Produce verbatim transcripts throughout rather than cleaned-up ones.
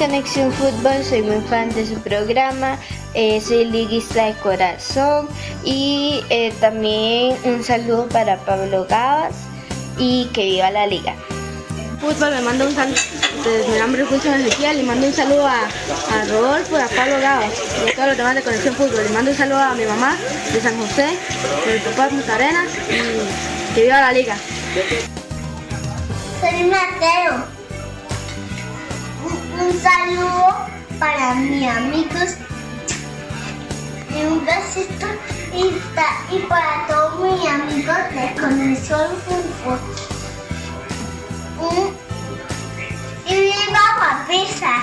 Conexión Fútbol, soy muy fan de su programa, eh, soy liguista de corazón y eh, también un saludo para Pablo Gavas y que viva la liga. Fútbol, le mando un saludo, mi nombre es Wilson Ezequiel, le mando un saludo a, a Rodolfo y a Pablo Gavas y a todos los demás de Conexión Fútbol. Le mando un saludo a mi mamá de San José, de mi papá de Punta Arenas y que viva la liga. Soy Mateo. Un, un saludo para mis amigos y un besito y, y para todos mis amigos de Conexión Fútbol. Y viva Papisa.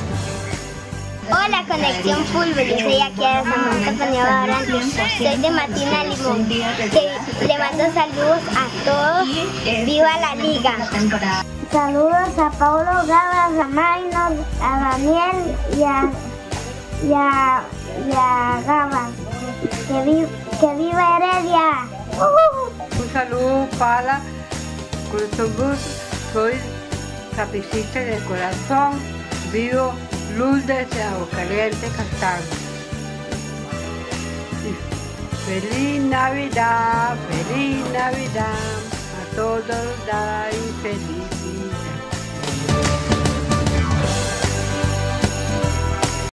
Hola Conexión Fútbol, yo soy aquí de San Juan Castañeda Barrantes, soy de Martina Limón, que le mando saludos a todos, viva la liga. Saludos a Pablo Gavas, a Maynor, a Daniel y a, y a, y a Gavas, que, vi, que viva Heredia. Uh-huh. Un saludo para Conexión Fútbol, soy sapicista de corazón, vivo Lourdes de Aguascalientes, Castaño. Feliz Navidad, feliz Navidad, a todos da y feliz.